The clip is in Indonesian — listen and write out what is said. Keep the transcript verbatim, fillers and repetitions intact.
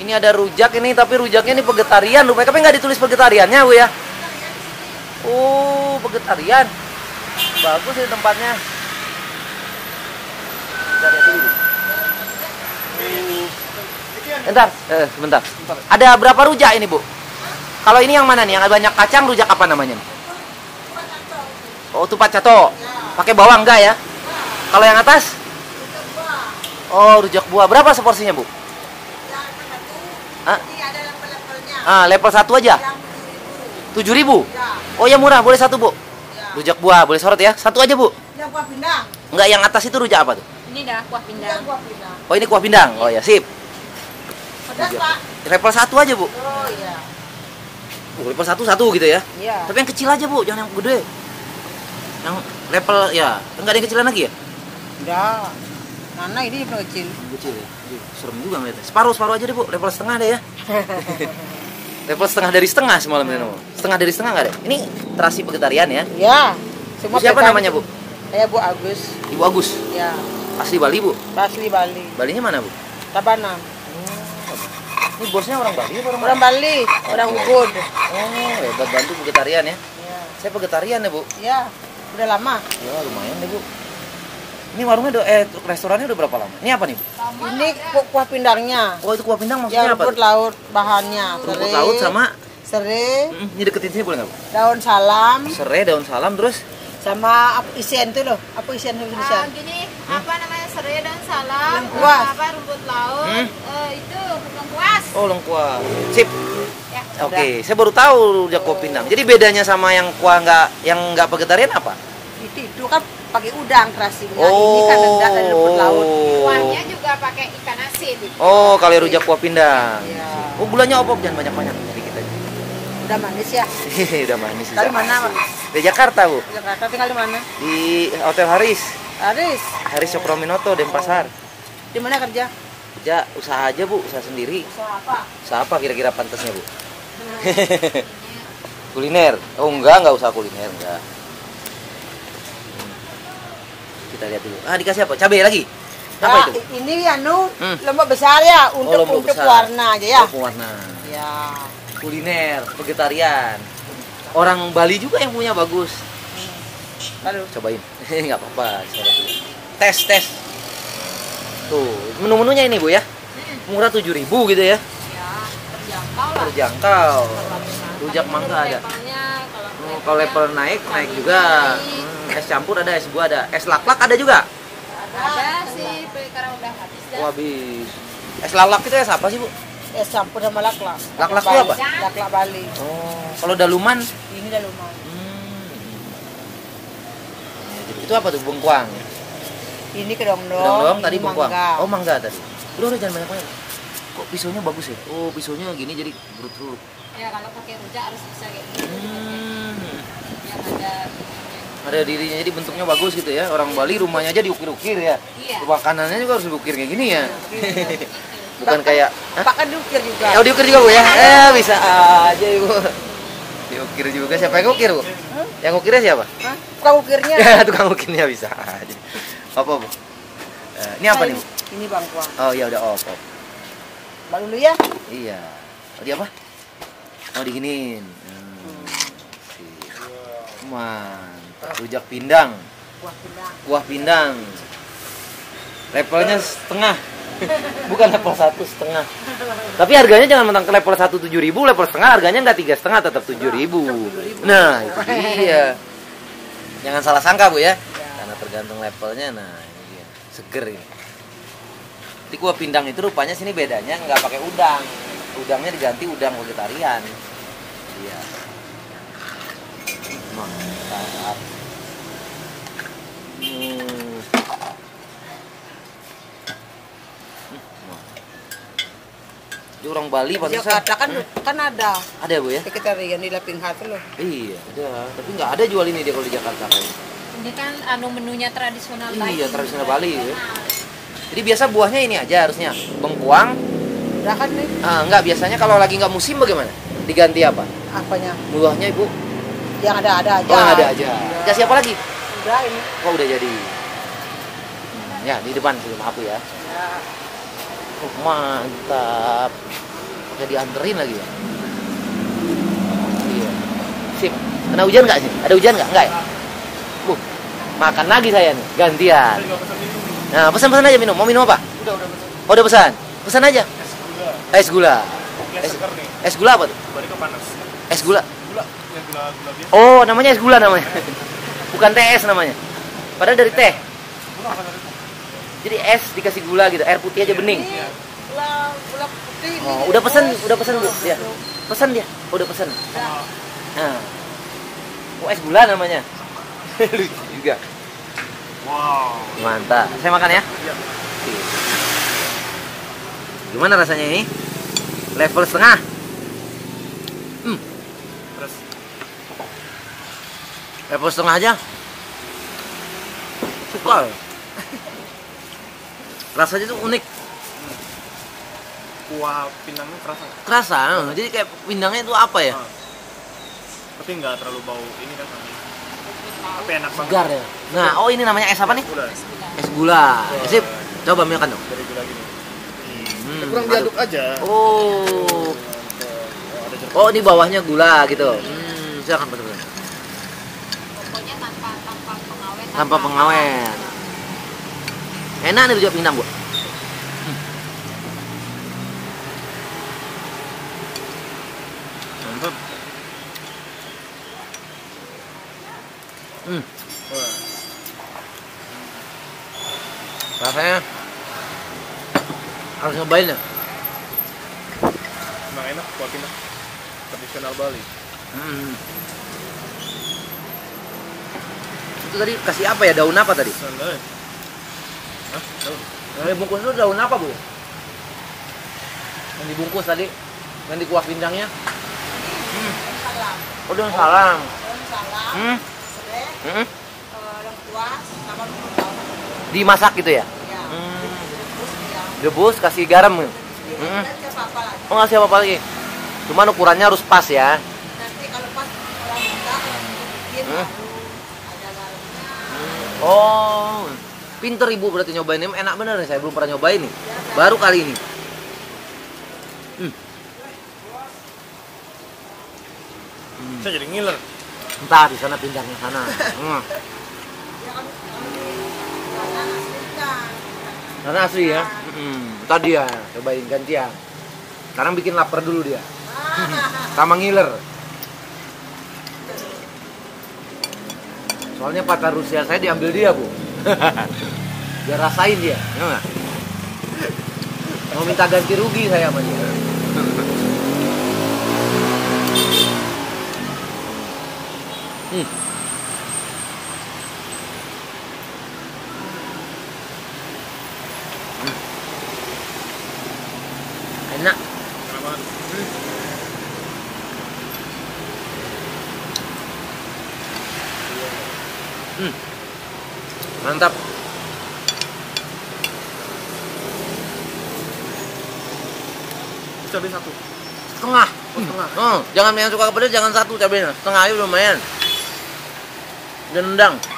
Ini ada rujak ini, tapi rujaknya ini vegetarian rupanya. Tapi nggak ditulis vegetariannya, Bu ya? Oh, vegetarian. Bagus ini tempatnya. Bentar ya dulu. Bentar, eh, sebentar. Ada berapa rujak ini, Bu? Kalau ini yang mana nih? Yang banyak kacang, rujak apa namanya? Oh, tupat cato. Pakai bawang enggak ya? Kalau yang atas? Oh, rujak buah. Berapa seporsinya, Bu? Ah, ah level satu aja? tujuh ribu? Oh ya murah, boleh satu, Bu? Rujak buah, boleh sorot ya? Satu aja, Bu? Yang kuah pindang. Enggak, yang atas itu rujak apa tuh? Ini dah kuah pindang. Oh, ini kuah pindang? Oh ya, sip. Pedas, Pak. Level satu aja, Bu? Oh iya. Oh, level satu satu gitu ya? Iya. Tapi yang kecil aja, Bu, jangan yang gede. Yang level, ya, enggak ada yang kecilan lagi ya? Enggak. Nana ini juga kecil. Kecil ya? Aduh, serem juga ngeliatnya. Separuh-separuh aja deh, Bu. Level setengah deh ya. Level setengah dari setengah semalam ini. Setengah dari setengah nggak ada? Ini terasi vegetarian ya? Iya. Bu, siapa namanya, Bu? Saya Bu Agus. Ibu Agus? Ya. Asli Bali, Bu? Asli Bali. Balinya mana, Bu? Tabanan. Ini bosnya orang Bali apa orang Orang Bali, orang Ubud. Oh, hebat, bantu vegetarian ya? Iya. Saya vegetarian ya, Bu? Iya. Udah lama. Ya, lumayan deh, Bu. Ini warungnya udah, eh, restorannya udah berapa lama? Ini apa nih, Bu? Ini ku- kuah pindangnya. Oh, itu kuah pindang Ya, maksudnya apa? rumput laut bahannya. Rumput Serai, laut sama? serai, Mm, ini deketin sini boleh nggak, Bu? daun salam, Serai, daun salam, terus? sama apa isian itu loh. Apa isian Ah, isian? gini, apa namanya serai dan salam, Lengkuas. apa rumput laut, Hmm? eh, itu lengkuas. Oh, lengkuas. Sip. Ya. Oke, saya baru tahu rujak kuah pindang. Jadi bedanya sama yang kuah nggak, yang nggak vegetarian apa? Itu, itu kan pakai udang terasinya. Ini kan rendah dari rumput laut. Kuahnya juga pakai ikan asin. Oh, kalau rujak kuah pindang. Iya. Oh, gulanya opok, jangan banyak-banyak. Sedikit aja. Udah manis ya. Udah manis. Dari bisa. mana, Pak? Di Jakarta, Bu. Jakarta tinggal di mana? Di Hotel Haris. Aris. Haris Cokroaminoto, Denpasar. Di mana kerja? Kerja usaha aja, Bu, usaha sendiri. Usaha apa? Usaha apa kira-kira pantasnya, Bu? Kuliner. Oh, enggak, enggak usaha kuliner, enggak. Kita lihat dulu. Ah, dikasih apa? Cabai lagi. Apa Ya, itu? ini anu Hmm. lombok besar ya untuk lombok untuk besar. warna aja ya. Oh, pewarna. Ya. Kuliner, vegetarian. Orang Bali juga yang punya bagus. Lalu Cobain. Nggak apa-apa. Coba dulu. Tes, tes. Tuh, menu-menunya ini, Bu ya. Murah tujuh ribu gitu ya. Ya, terjangkau lah. Terjangkau. Rujak mangga ada. Levelnya, kalau Oh, kalau level naik, naik juga. Hmm, es campur ada, es buah ada. Es lak-lak ada juga. ada sih, karena udah habis dah. Oh, habis. Es lalak itu es apa sih, Bu? es campur sama laklak. Laklak itu Bali. apa? Laklak Bali. Oh, kalau daluman. Ini dah lumayan. Hmm. Itu apa tuh? Bengkuang. Ini kedong-dong. Kedong-dong tadi ini bengkuang. mangga. Oh, mangga tadi. Udah, udah jangan banyak-banyak. Kok pisaunya bagus ya? Oh, pisaunya gini jadi berut-berut. Ya kalau pakai rujak harus bisa kayak gitu. Hmm. Yang ada Ada dirinya, jadi bentuknya bagus gitu ya. Orang Bali rumahnya aja diukir-ukir ya. Iya. Makanannya juga harus diukir kayak gini ya. Bukan kayak Hah? Pak kan diukir juga. Eh, oh, diukir juga, Bu ya? Eh, bisa aja, Ibu. Diukir juga. Siapa yang ukir, Bu? Hah? Yang ukirnya siapa? Hah? Tukang ukirnya. Ya, tukang ukirnya bisa aja. Apa, Bu? Eh, ini apa Nah, nih, Bu? Ini bangkuang. Oh, iya udah op, op. Bang dulu ya. Iya. Oh, di apa? Oh, diginiin. Hmm. Sip. Mantap. Rujak pindang. Kuah pindang. Kuah pindang. Levelnya setengah. Bukan level satu setengah. Tapi harganya jangan mentang ke level satu tujuh ribu, level setengah harganya nggak tiga setengah, tetap tujuh ribu. Nah, itu dia. Jangan salah sangka, Bu ya. Karena tergantung levelnya. Nah, ini dia. Seger ini. Di kuah pindang itu rupanya sini bedanya nggak pakai udang. Udangnya diganti udang vegetarian. Iya. Mantap. Hmm. Di orang Bali Di pantesan. Jakarta kan kan ada. Ada, Bu ya? Sekretarian di Laping Hati loh. Iya, ada. Tapi nggak ada jual ini dia kalau di Jakarta kayaknya. ini kan anu menunya tradisional Bali. Iya, tradisional Bali ya. Jadi biasa buahnya ini aja harusnya. Bengkuang. Udah kan nih Ah, enggak, biasanya kalau lagi nggak musim bagaimana? Diganti apa? apanya? Buahnya, Ibu? Yang ada ada aja. Oh, yang ada aja. Kasih apa lagi? Udah ini. Oh, udah jadi. Hmm, ya, di depan sih, maaf ya. Ya. Oh, mantap. Pakai dianterin lagi ya. Iya. Sip. Kena hujan nggak sih? Ada hujan nggak? Nggak ya? Uh, makan lagi saya nih, gantian. Nah, pesan-pesan aja minum. Mau minum apa? Udah, udah pesan. Oh, udah pesan. Pesan aja. Es gula. Es gula. Es Es, seger nih. es gula apa tuh? Baliknya panas. Es gula. Gula, ya gula gula biasa. Oh, namanya es gula namanya. Bukan teh es namanya. Padahal dari teh. Gula apa tadi? Jadi es dikasih gula gitu, air putih aja bening. Ini gula gula putih. Oh, ini udah pesan, rebus. udah pesan Bu. Ya. Belum. Pesan dia. Oh, udah pesan. Sama Nah. Oh, es gula namanya. Lucu juga. wow. Mantap. Saya makan ya. Iya. Gimana rasanya ini? Level setengah. Hmm, Terus level setengah aja. Suka. Rasanya tuh unik, kuah pindangnya kerasa. kerasa. Jadi kayak pindangnya itu apa ya? Ah. Tapi nggak terlalu bau ini kan. Tapi enak banget. Segar ya. Nah, oh ini namanya es apa nih? Gula. Es gula. Sip. Coba makan dong. Dari gula gini. Hmm, Kurang aduk. diaduk aja. Oh. Oh, ada jeruk. Oh, ini bawahnya gula gitu. Hmm, silakan betul. Pokoknya tanpa tanpa pengawet. Tanpa pengawet. Enak nih rujak pindang, Bu. Mantap. Hmm, Wah. rasanya harus nyobain ya. Emang enak kuah pindang. Tradisional Bali. Hmm. Itu tadi kasih apa ya? Daun apa tadi? Sandal. Hah? Daun. Yang dibungkus itu daun apa, Bu? Yang dibungkus tadi, yang di kuah pindangnya. Daun salam. Oh, daun salam. Daun salam. Hmm. Serai, Hmm. eh, lengkuas, sama bumbu bawang. Dimasak gitu ya? Ya. Hmm. Rebus ya. Rebus, kasih garam. Hmm. Dan siapa apa lagi? Oh, nggak siapa apa lagi. Cuman ukurannya harus pas ya. Nanti kalau pas orang minta yang bikin Hmm. baru ada garamnya. Oh, pinter ibu berarti nyobain ini enak bener nih. Saya belum pernah nyobain nih. Baru kali ini. Hmm. Saya jadi ngiler. Entah di sana pindahnya sana. Hmm. Ya kan karena asli kan. Karena asli ya. Hmm. Tadi ya cobain gantian. Sekarang bikin lapar dulu dia. Sama ngiler. Soalnya patah Rusia saya diambil dia, Bu. Biar rasain dia. Ya nggak? Mau minta ganti rugi saya sama dia. Hmm. Hmm. Enak. Kenapa? Hmm. Mantap. Cabai satu. Setengah. Oh, setengah. Hmm. Jangan yang suka pedas jangan satu cabenya. Setengah aja lumayan. Dan nendang.